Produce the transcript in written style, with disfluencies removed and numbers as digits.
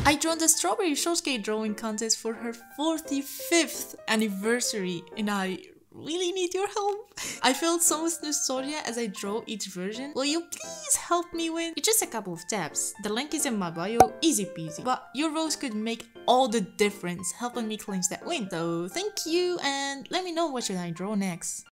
I joined the Strawberry Shortcake drawing contest for her 45th anniversary and I really need your help. I felt so much nostalgia as I draw each version. Will you please help me win? It's just a couple of steps. The link is in my bio, easy peasy. But your votes could make all the difference, helping me clinch that win. So thank you and let me know what should I draw next.